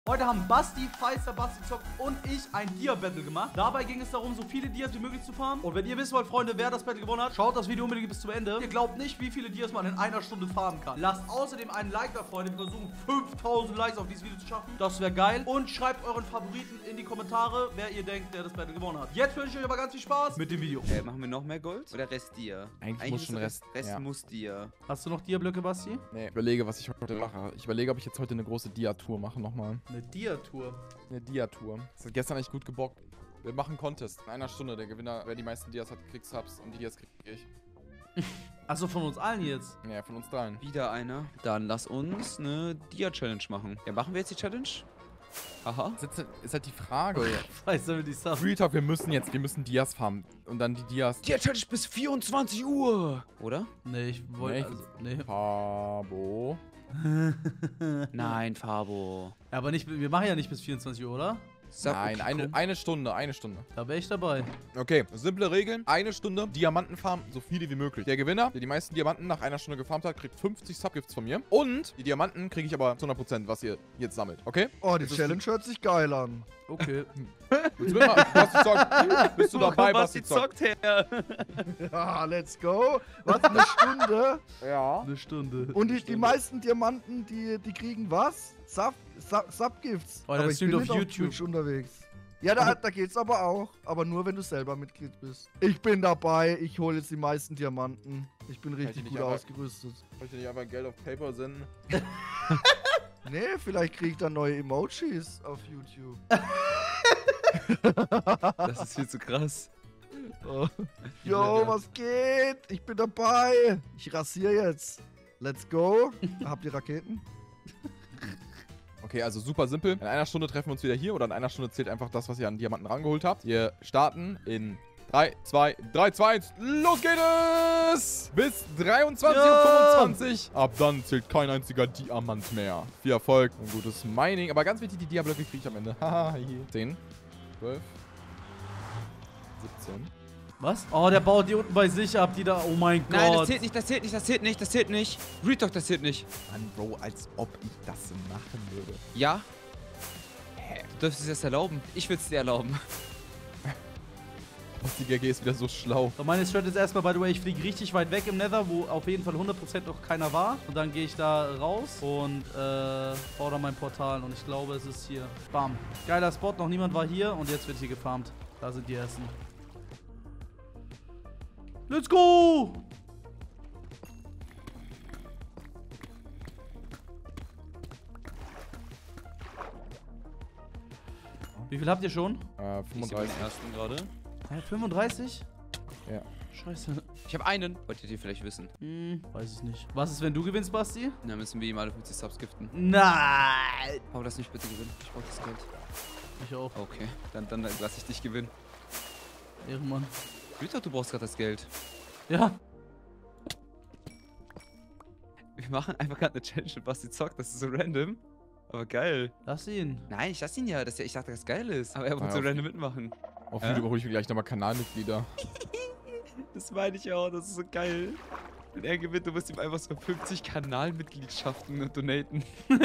Heute haben Basti, Feister, Basti Zock und ich ein Dia-Battle gemacht. Dabei ging es darum, so viele Dias wie möglich zu farmen. Und wenn ihr wissen wollt, Freunde, wer das Battle gewonnen hat, schaut das Video unbedingt bis zum Ende. Ihr glaubt nicht, wie viele Dias man in einer Stunde farmen kann. Lasst außerdem einen Like da, Freunde. Wir versuchen 5000 Likes auf dieses Video zu schaffen. Das wäre geil. Und schreibt euren Favoriten in die Kommentare, wer ihr denkt, der das Battle gewonnen hat. Jetzt wünsche ich euch aber ganz viel Spaß mit dem Video. Machen wir noch mehr Gold? Oder Rest Dia? Eigentlich muss schon Rest. Rest muss Dia. Hast du noch Dia-Blöcke, Basti? Nee, ich überlege, was ich heute mache. Ich überlege, ob ich jetzt heute eine große Dia-Tour mache nochmal. Eine Dia-Tour. Eine Dia-Tour. Das hat gestern echt gut gebockt. Wir machen einen Contest. In einer Stunde. Der Gewinner, wer die meisten Dias hat, kriegt Subs. Und die Dias krieg ich. Achso, von uns allen jetzt? Ja, von uns dreien. Wieder einer. Dann lass uns eine Dia-Challenge machen. Ja, machen wir jetzt die Challenge? Aha. Ist halt die Frage. Weiß damit die Subs. Real Talk, wir müssen Dias farmen. Und dann die Dias. Dia-Challenge bis 24 Uhr. Oder? Nee, ich wollte. Nee, Nee. Fabo. Nein, Fabo. Ja, aber nicht, wir machen ja nicht bis 24 Uhr, oder? Sag, Nein, okay, eine Stunde. Da wäre ich dabei. Okay, simple Regeln. Eine Stunde Diamanten farmen, so viele wie möglich. Der Gewinner, der die meisten Diamanten nach einer Stunde gefarmt hat, kriegt 50 Subgifts von mir. Und die Diamanten kriege ich aber zu 100%, was ihr jetzt sammelt. Okay? Oh, die Challenge hört sich geil an. Okay. Willst du mitmachen? Basti zockt. Bist du dabei, Basti zockt? her. Ja, let's go. Was, eine Stunde? Ja. Eine Stunde. Und die meisten Diamanten, die kriegen was? Subgifts. Oh, das aber ich streamt bin auf nicht YouTube. Twitch unterwegs. Ja, da geht's aber auch. Aber nur, wenn du selber Mitglied bist. Ich bin dabei. Ich hole jetzt die meisten Diamanten. Ich bin richtig nicht gut aber- ausgerüstet. Möchte nicht einfach Geld auf Paper senden? Nee, vielleicht krieg ich dann neue Emojis auf YouTube. Das ist viel zu krass. Oh. Yo, was geht? Ich bin dabei. Ich rasiere jetzt. Let's go. Habt ihr Raketen? Okay, also super simpel. In einer Stunde treffen wir uns wieder hier oder in einer Stunde zählt einfach das, was ihr an Diamanten rangeholt habt. Wir starten in 3, 2, 1. Los geht es! Bis 23:25 Uhr. Ab dann zählt kein einziger Diamant mehr. Viel Erfolg und gutes Mining. Aber ganz wichtig, die Dia-Blöcke kriege ich am Ende. Haha, hier. 10, 12, 17. Was? Oh, der baut die unten bei sich ab, die da. Oh mein Gott. Nein, das zählt nicht, das zählt nicht, das zählt nicht, das zählt nicht. Real Talk, das zählt nicht. Mann, Bro, als ob ich das machen würde. Ja? Hä? Du dürftest es erst erlauben. Ich würde es dir erlauben. Die GG ist wieder so schlau. So, meine Strat ist erstmal, by the way, ich fliege richtig weit weg im Nether, wo auf jeden Fall 100% noch keiner war. Und dann gehe ich da raus und baue da mein Portal. Und ich glaube, es ist hier. Bam. Geiler Spot, noch niemand war hier und jetzt wird hier gefarmt. Da sind die ersten. Let's go! Wie viel habt ihr schon? 35. ersten gerade. 35? Ja. Scheiße. Ich habe einen. Wolltet ihr vielleicht wissen? Weiß ich nicht. Was ist, wenn du gewinnst, Basti? Dann müssen wir ihm alle 50 Subs giften. Nein! Hau das nicht bitte gewinnen. Ich brauch das Geld. Ich auch. Okay, dann lass ich dich gewinnen. Ehrenmann. Real Talk, du brauchst gerade das Geld. Ja. Wir machen einfach gerade eine Challenge mit Basti zockt. Das ist so random. Aber geil. Lass ihn. Nein, ich lass ihn ja. Ich dachte, das geil ist. Aber er wollte Ja, so random mitmachen. Auf YouTube hole ich mir gleich nochmal Kanalmitglieder. Das meine ich auch. Das ist so geil. Wenn er gewinnt, du musst ihm einfach so 50 Kanalmitgliedschaften donaten.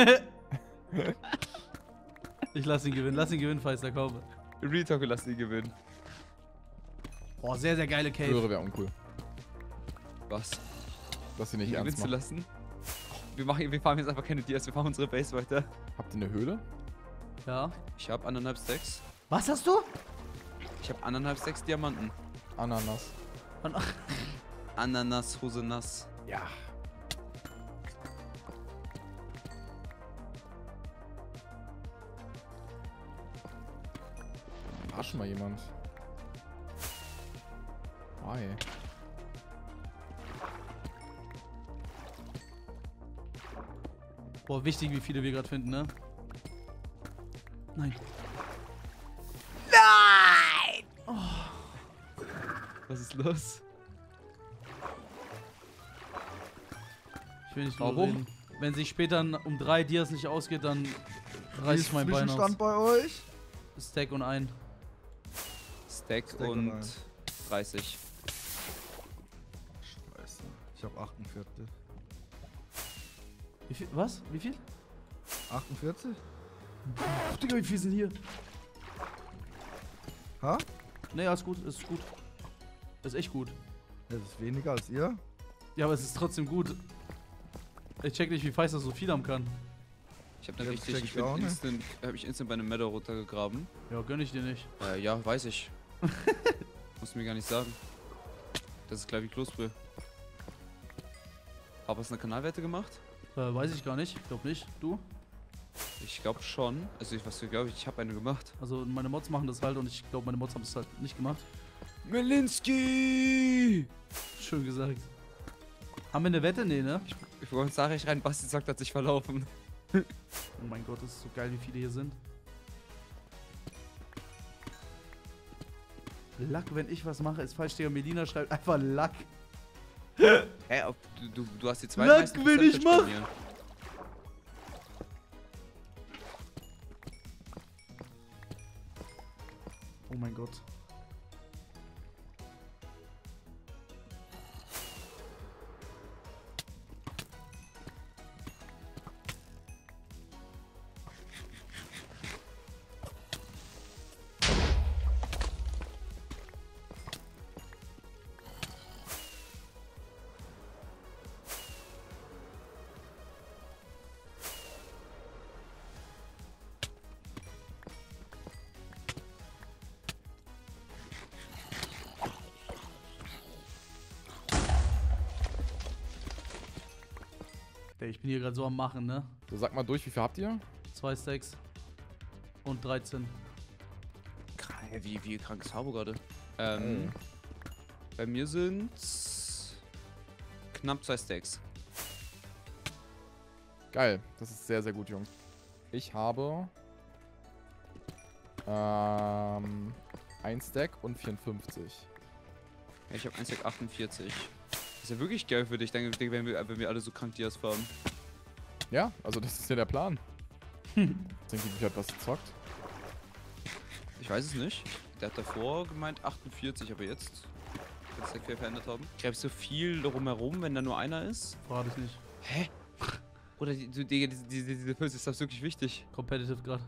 Ich lass ihn gewinnen. Lass ihn gewinnen, Feister, komm. Real Talk, wir lassen ihn gewinnen. Boah, sehr, sehr geile Cave. Höre wäre uncool. Was? Dass sie nicht Ihn ernst gewinnen zu machen. lassen? Wir fahren jetzt einfach keine Dias. Wir fahren unsere Base weiter. Habt ihr eine Höhle? Ja. Ich habe 1,5 Stacks. Was hast du? Ich habe 1,5 Stacks Diamanten. Ananas. Ananas, Hose nass. Ja. War schon mal jemand. Hi. Boah, wichtig, wie viele wir gerade finden, ne? Nein. Was ist los? Ich will nicht drüber Warum? reden. Wenn sich später um 3 Dias nicht ausgeht, dann reiß ich mein Bein aus. Zwischenstand bei euch? Stack und ein. Stack Stack und und 30. Scheiße. Ich hab 48. Wie viel? Was? Wie viel? 48? Digga, wie viel sind hier? Ha? Nee, alles gut, ist gut. Ist echt gut. Das ist weniger als ihr. Ja, aber es ist trotzdem gut. Ich check nicht, wie Feist das so viel haben kann. Ich hab da Ja, richtig, check ich ich bin auch nicht. instant, hab ich instant bei einem Meadow runtergegraben. Ja, gönn ich dir nicht. Ja, weiß ich. Musst du mir gar nicht sagen. Das ist gleich wie Kloßbrühe. Aber hast du eine Kanalwerte gemacht? Weiß ich gar nicht. Ich glaub nicht. Du? Ich glaube schon. Also was glaube ich habe eine gemacht. Also meine Mods machen das halt und ich glaube, meine Mods haben es halt nicht gemacht. Melinski! Schön gesagt. Haben wir eine Wette? Nee, ne? Ich wollte ins Nachricht rein, Basti sagt, hat sich verlaufen. Oh mein Gott, das ist so geil, wie viele hier sind. Lack, wenn ich was mache, ist falsch. Digga, Melina schreibt einfach Lack. Hä, du hast die zwei Lack, meisten wenn ich Percentage mach. bei mir. Oh mein Gott. Ey, ich bin hier gerade so am Machen, ne? So, sag mal durch, wie viel habt ihr? 2 Stacks und 13. Wie krank ist Harbo gerade? Bei mir sind knapp 2 Stacks. Geil, das ist sehr, sehr gut, Jungs. Ich habe 1 Stack und 54. Ja, ich habe 1 Stack 48. Ist ja wirklich geil für dich, dann wenn wir alle so krank Dias farmen. Ja, also das ist ja der Plan. Denke ich, hat was gezockt. Ich weiß es nicht. Der hat davor gemeint 48, aber jetzt wird es der verändert haben. Gräbst du viel drumherum, wenn da nur einer ist? Verrate ich nicht. Hä? Oder diese Pilze ist das wirklich wichtig. Competitive gerade.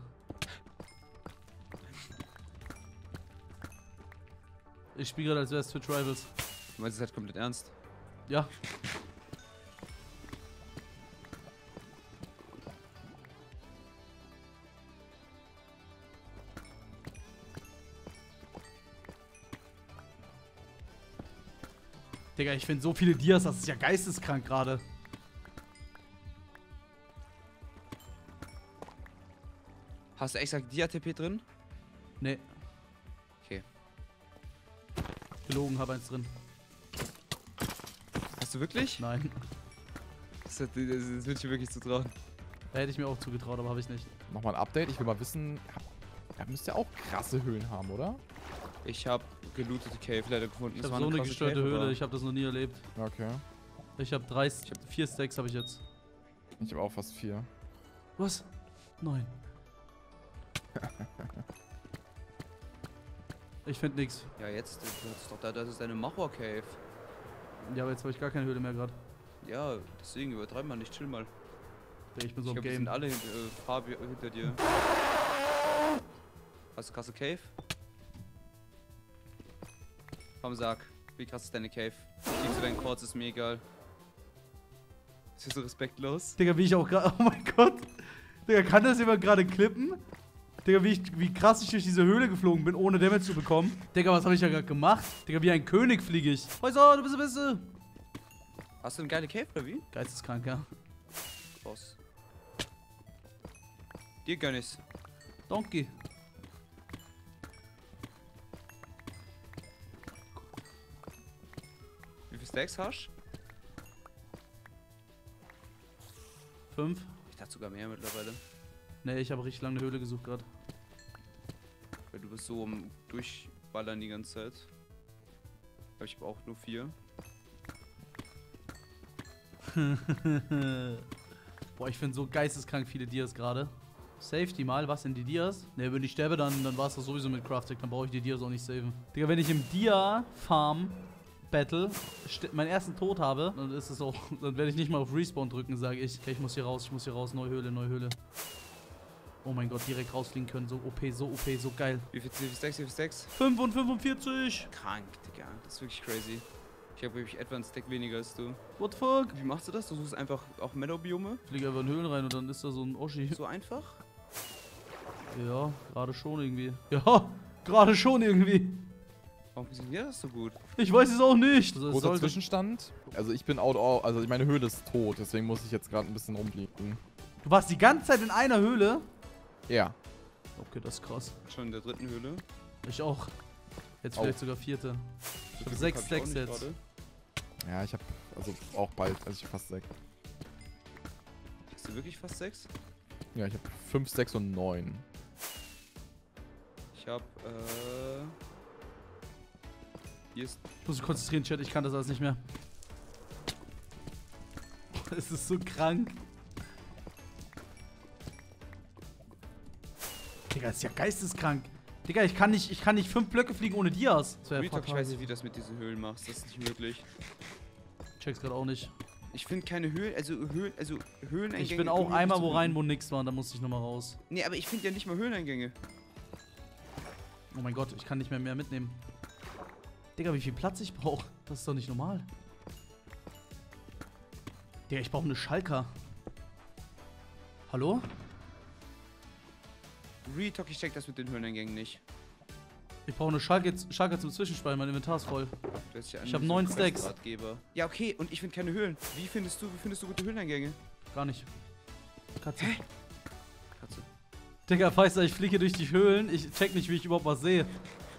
Ich spiele gerade als wäre es Twitch Rivals. Du meinst es halt komplett ernst? Ja. Digga, ich finde so viele Dias, das ist ja geisteskrank gerade. Hast du extra Dia-TP drin? Nee. Okay. Gelogen, habe eins drin. Hast du wirklich? Nein. Das würde ich mir wirklich zutrauen. Da hätte ich mir auch zugetraut, aber habe ich nicht. Nochmal ein Update. Ich will mal wissen, da müsst ihr auch krasse Höhlen haben, oder? Ich habe gelootete Cave leider gefunden. Ich Das habe war so eine krasse gestörte Cave, Höhle, aber ich habe das noch nie erlebt. Okay. Ich habe 4 Stacks habe ich jetzt. Ich habe auch fast 4. Was? 9. Ich finde nix. Ja, jetzt, das ist deine Machor Cave. Ja, aber jetzt habe ich gar keine Höhle mehr gerade. Ja, deswegen übertreib mal nicht, chill mal. Ich bin so Ich im glaube, die sind Game. alle Fabi hinter dir. Hast du krasse Cave? Komm, sag, wie krass ist deine Cave? Kriegst du deinen Quartz, ist mir egal. Ist hier so respektlos? Digga, wie ich auch gerade. Oh mein Gott. Digga, kann das jemand gerade klippen? Digga, wie krass ich durch diese Höhle geflogen bin, ohne Damage zu bekommen. Digga, was habe ich da gerade gemacht? Digga, wie ein König fliege ich. Häuser, du bist der Beste. Hast du eine geile Cave oder wie? Geisteskrank, ja. Boss. Dir gönn ich's. Donkey. Wie viele Stacks hast du? 5. Ich dachte sogar mehr mittlerweile. Ne, ich habe richtig lange eine Höhle gesucht gerade. Weil du bist so am Durchballern die ganze Zeit. Aber ich habe auch nur 4. Boah, ich finde so geisteskrank viele Dias gerade. Safety mal, was sind die Dias? Ne, wenn ich sterbe, dann war es das sowieso mit Crafting. Dann brauche ich die Dias auch nicht saven. Digga, wenn ich im Dia-Farm-Battle meinen ersten Tod habe, dann ist es auch, dann werde ich nicht mal auf Respawn drücken, sage ich. Okay, ich muss hier raus, neue Höhle, neue Höhle. Oh mein Gott, direkt rausfliegen können. So OP, so geil. Wie viel Stacks, wie viel Stacks? 5 und 45. Krank, Digga. Das ist wirklich crazy. Ich habe wirklich etwa einen Stack weniger als du. What the fuck? Wie machst du das? Du suchst einfach auch Meadow-Biome? Flieg einfach in Höhlen rein und dann ist da so ein Oschi. So einfach? Ja, gerade schon irgendwie. Ja, gerade schon irgendwie. Warum funktioniert das so gut? Ich weiß es auch nicht. Also, es Großer sollte- Zwischenstand. Also ich bin out, also meine Höhle ist tot, deswegen muss ich jetzt gerade ein bisschen rumfliegen. Du warst die ganze Zeit in einer Höhle? Ja. Okay, das ist krass. Schon in der dritten Höhle. Ich auch. Jetzt Au. vielleicht sogar 4. Ich So hab viel 6 Glück hab ich auch Stacks nicht jetzt. gerade. Ja, ich habe also auch bald, also ich hab fast 6. Hast du wirklich fast 6? Ja, ich habe 5, 6 und 9. Ich hab, hier ist... Ich muss mich konzentrieren, Chat. Ich kann das alles nicht mehr. Es ist so krank. Digga, das ist ja geisteskrank. Digga, ich kann nicht 5 Blöcke fliegen ohne Dias. Das wär Retalk, ich fatal. weiß nicht, wie du das mit diesen Höhlen machst. Das ist nicht möglich. Check's gerade auch nicht. Ich finde keine Höhlen, also Höhleneingänge... Ich bin auch irgendwie einmal zu wo rein, finden. wo nix war. Da musste ich nochmal raus. Nee, aber ich finde ja nicht mal Höhleneingänge. Oh mein Gott, ich kann nicht mehr mitnehmen. Digga, wie viel Platz ich brauche. Das ist doch nicht normal. Digga, ich brauche eine Schalker. Hallo? Retalk, ich check das mit den Höhleneingängen nicht. Ich brauche eine Schalker zum Zwischenspeichern. Mein Inventar ist voll. Du hast ja Ich hab einen 9 Stacks. Ratgeber. Ja, okay, und ich finde keine Höhlen. Wie findest du gute Höhleneingänge? Gar nicht. Katze. Katze. Digga, Feister, ich fliege durch die Höhlen. Ich check nicht, wie ich überhaupt was sehe.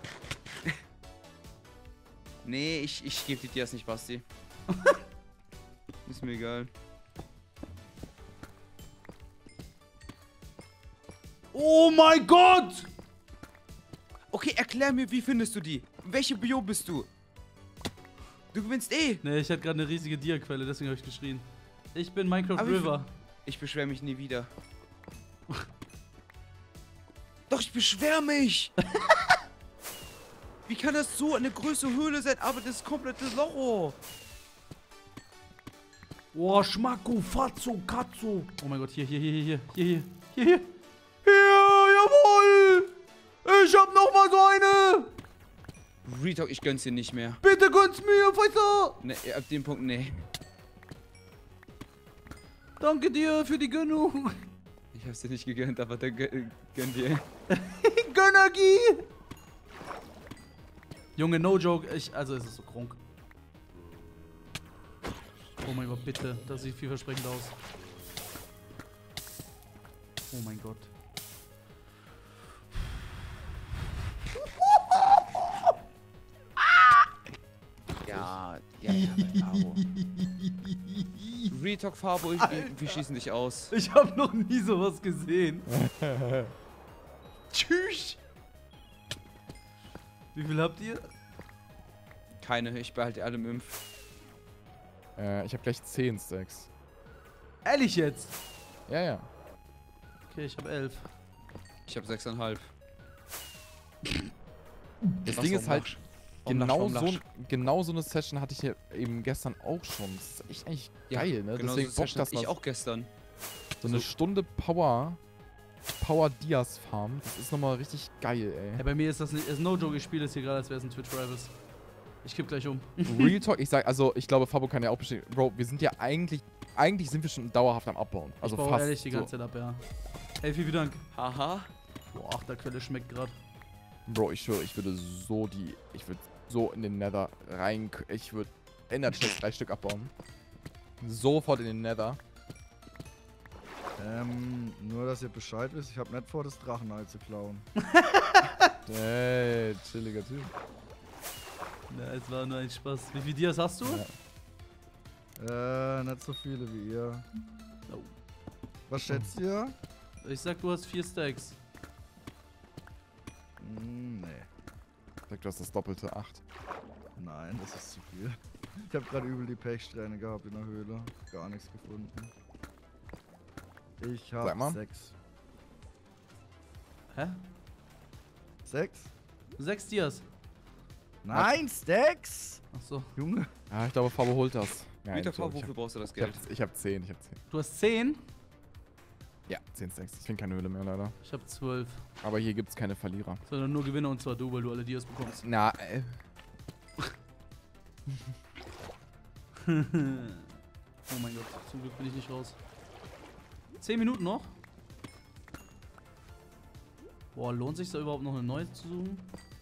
Nee, ich gebe dir das nicht, Basti. Ist mir egal. Oh mein Gott! Okay, erklär mir, wie findest du die? Welche Bio bist du? Du gewinnst eh. Ne, ich hatte gerade eine riesige Dia-Quelle, deswegen habe ich geschrien. Ich bin Minecraft Aber wie River. Ich beschwere mich nie wieder. Doch, ich beschwere mich! Wie kann das so eine größere Höhle sein, aber das komplette Loch? Oh, Schmacko, Fatzo, Katzo. Oh mein Gott, hier. Hier, jawohl! Ich hab noch mal so eine! Retalk, ich gönn's dir nicht mehr. Bitte gönn's mir, Feister! Ne, ab dem Punkt, nee. Danke dir für die Gönnung. Ich hab's dir nicht gegönnt, aber dann gönn dir. Gönnergie! Junge, no joke, also es ist so krank. Oh mein Gott, bitte. Das sieht vielversprechend aus. Oh mein Gott. Ja, Fabo. Retalk, Fabo, wir schießen dich aus. Ich habe noch nie sowas gesehen. Tschüss. Wie viel habt ihr? Keine, ich behalte alle im Impf. Ich habe gleich 10 Stacks. Ehrlich jetzt? Ja. Okay, ich habe 11. Ich hab 6,5. Das Was, Ding ist halt, warum genau so eine Session hatte ich ja eben gestern auch schon. Das ist echt eigentlich geil, ne? Genau, Deswegen so bockt das ich was. auch gestern. So eine Stunde Power Dias Farm. Das ist nochmal richtig geil, Ja, ey. bei mir ist das nicht, ist no joke, ich spiele das hier gerade, als wäre es ein Twitch Rivals. Ich kipp gleich um. Real Talk, ich glaube, Fabo kann ja auch bestätigen. Bro, wir sind ja eigentlich sind wir schon dauerhaft am Abbauen. Also Ich baue fast. ehrlich die ganze Zeit ab, ja. Ey, vielen Dank. Haha. Boah, Achterquelle schmeckt gerade. Bro, ich schwöre, ich würde so in den Nether rein. Ich würde ändert schlecht 3 Stück abbauen. Sofort in den Nether. Nur, dass ihr Bescheid wisst, ich habe nicht vor, das Drachenei zu klauen. Ey, chilliger Typ. Ja, es war nur ein Spaß. Wie viele Dias hast du? Ja. Nicht so viele wie ihr. Oh. Was schätzt ihr? Ich sag, du hast 4 Stacks. Nee. Sag, du hast das doppelte 8. Nein, das ist zu viel. Ich habe gerade übel die Pechsträhne gehabt in der Höhle. Gar nichts gefunden. Ich Sag mal. habe 6. Hä? 6? 6 Dias. Nein, Stacks! Achso. Junge. Ja, ich glaube, Fabo holt das. Ja, Retalk, so, Fabo, wofür brauchst du das Geld? ich hab 10. Du hast 10? Ja, 10 Stacks. Ich finde keine Höhle mehr, leider. Ich habe 12. Aber hier gibt's keine Verlierer. Sondern nur Gewinner und zwar du, weil du alle Dias bekommst. Na, Oh mein Gott, zum Glück bin ich nicht raus. 10 Minuten noch? Boah, lohnt sich da überhaupt noch eine neue zu suchen?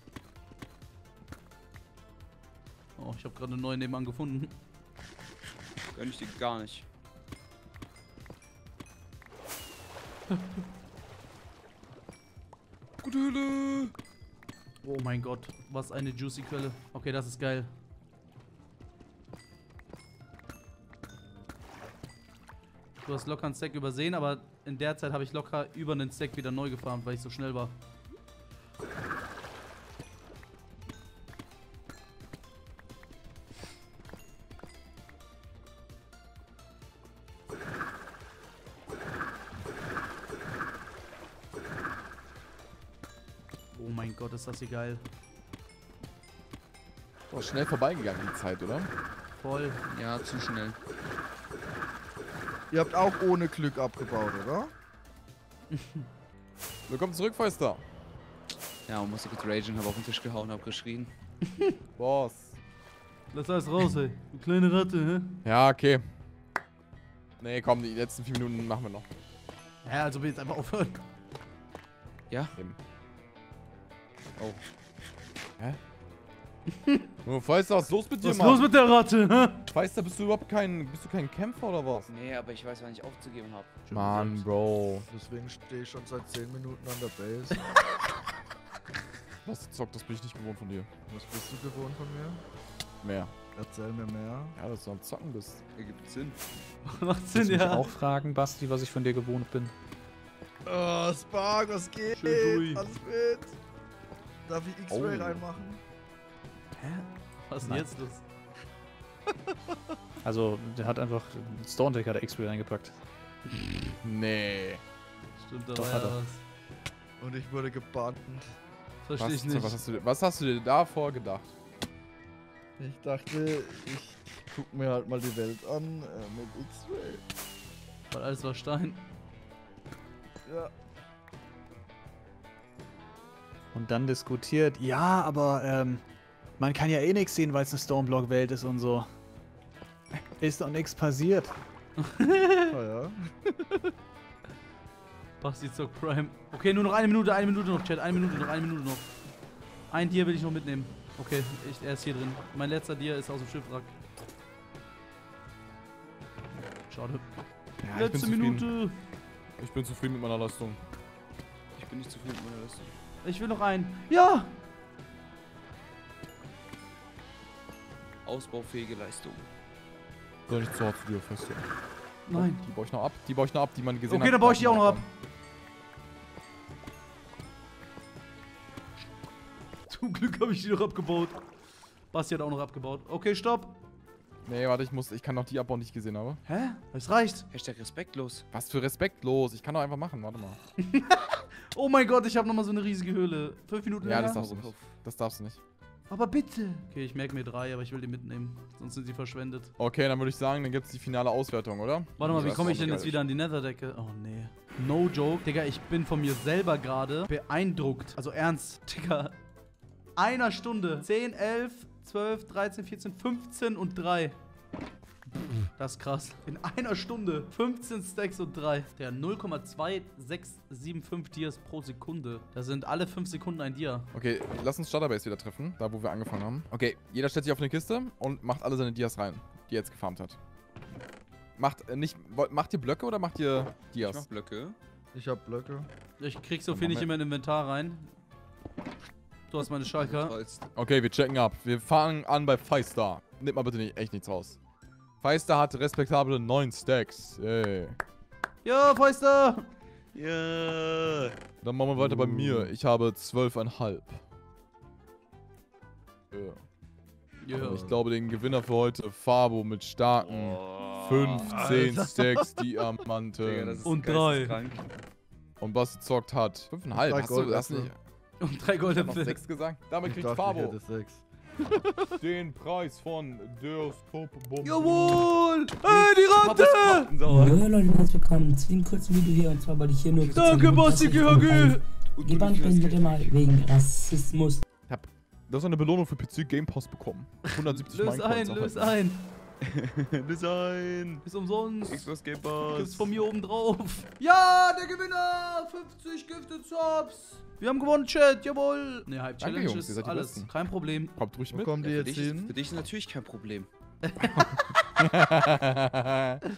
Oh, ich habe gerade eine neue nebenan gefunden. Gönn ich dir gar nicht. Gute Höhle. Oh mein Gott, was eine juicy Quelle. Okay, das ist geil. Du hast locker einen Stack übersehen, aber in der Zeit habe ich locker über einen Stack wieder neu gefarmt, weil ich so schnell war. Oh mein Gott, ist das hier geil. oh, schnell vorbeigegangen die Zeit, oder? Voll. Ja, zu schnell. Ihr habt auch ohne Glück abgebaut, oder? Willkommen zurück, Feister. Ja, und musste kurz ragen, hab auf den Tisch gehauen, hab geschrien. Boss. Lass alles raus, ey. Du kleine Ratte, hä? Ja, okay. Nee, komm, die letzten 4 Minuten machen wir noch. Ja, also will jetzt einfach aufhören. Ja? Eben. Oh. Hä? Oh, Feister, was ist los mit dir, Was ist Mann? los mit der Ratte, hä? Feister, bist du überhaupt kein Kämpfer oder was? Nee, aber ich weiß, wann ich aufzugeben hab. Mann, Bro. Deswegen stehe ich schon seit 10 Minuten an der Base. Was zockt, das bin ich nicht gewohnt von dir. Was bist du gewohnt von mir? Mehr. Erzähl mir mehr. Ja, dass du am Zocken bist. Ergibt Sinn. Macht Willst Sinn, du mich ja. auch fragen, Basti, was ich von dir gewohnt bin? Oh, Spark, was geht? Schön durch. Alles mit? Darf ich X-Ray Oh. reinmachen? Hä? Was ist denn Nein. jetzt los? Also, der hat einfach Stone Deck hat er X-Ray reingepackt. Nee. Stimmt, da Doch, war hat ja er. was. Und ich wurde gebannt. Verstehe ich nicht. Was hast du dir davor gedacht? Ich dachte, ich guck mir halt mal die Welt an mit X-Ray. Weil alles war Stein. Ja. Und dann diskutiert, ja, aber man kann ja eh nichts sehen, weil es eine Stoneblock-Welt ist und so. Ist doch nichts passiert. Naja. Basti zockt Prime. Okay, nur noch eine Minute noch, Chat. Eine Minute noch. Ein Tier will ich noch mitnehmen. Okay, er ist hier drin. Mein letzter Tier ist aus dem Schiffwrack. Schade. Ja, ich bin Letzte zufrieden. Minute. Ich bin zufrieden mit meiner Leistung. Ich bin nicht zufrieden mit meiner Leistung. Ich will noch einen. Ja! Ausbaufähige Leistung. Soll ich zu hart zu dir fest? Nein. Die baue ich noch ab. Die man gesehen hat. Okay, dann baue ich die auch noch ab. Zum Glück habe ich die noch abgebaut. Basti hat auch noch abgebaut. Okay, stopp. Nee, warte, ich kann noch die abbauen, die ich gesehen habe. Hä? Es reicht. Hashtag respektlos. Was für respektlos. Ich kann doch einfach machen, warte mal. Oh mein Gott, ich habe nochmal so eine riesige Höhle. 5 Minuten Ja, länger? das darfst du nicht. Das darfst du nicht. Aber bitte. Okay, ich merke mir 3, aber ich will die mitnehmen. Sonst sind sie verschwendet. Okay, dann würde ich sagen, dann gibt es die finale Auswertung, oder? Warte mal, wie Das komme ist ich denn auch jetzt geil. wieder an die Netherdecke? Oh, nee. No joke. Digga, ich bin von mir selber gerade beeindruckt. Also ernst. Digga. Einer Stunde. 10, 11, 12, 13, 14, 15 und 3. Das ist krass. In einer Stunde 15 Stacks und 3. Der 0,2675 Dias pro Sekunde. Das sind alle 5 Sekunden ein Dia. Okay, lass uns Starterbase wieder treffen, da wo wir angefangen haben. Okay, jeder stellt sich auf eine Kiste und macht alle seine Dias rein, die er jetzt gefarmt hat. Macht ihr Blöcke oder macht ihr Ich mach Dias? Blöcke. Ich hab Blöcke. Ich krieg so Dann viel machen nicht in mein Inventar rein. Du hast meine Schalker. Tollst. Okay, wir checken ab. Wir fangen an bei Feistar. Nimmt mal bitte nicht, echt nichts raus. Feistar hat respektable 9 Stacks. Yay. Ja, Feister! Ja. Dann machen wir weiter bei mir. Ich habe 12,5. Ja. Ich glaube, den Gewinner für heute, Fabo mit starken 15 Stacks Digga, Diamanten. das ist Und 3. geisteskrank. Und Basti zockt hat 5,5. Drei Hast du das Goldäpfel. nicht? Und 3 Ich hab noch Goldäpfel. 6 gesagt. Damit Ich kriegt dachte, ich Fabo hätte 6. Den Preis von der Stop-Bombe. Jawohl! Hey, die Ratte! Sauer. Hallo Leute, herzlich willkommen zu einem kurzen Video hier und zwar wollte ich hier nur... Danke, Basti, GHG! Gebannt werden bitte mal wegen Rassismus. Du hast eine Belohnung für PC Game Pass bekommen. 170 Lös ein, lös ein. Design. Ist umsonst. Xbox Game Gibt's Pass. von mir oben drauf. Ja, der Gewinner! 50 Gifted Subs. Wir haben gewonnen, Chat, jawohl. Ne, Hype Challenge Jungs, ihr ist seid die alles. Besten. Kein Problem. Kommt ruhig Wo mit. kommen die Für jetzt dich, hin? für dich ist natürlich kein Problem.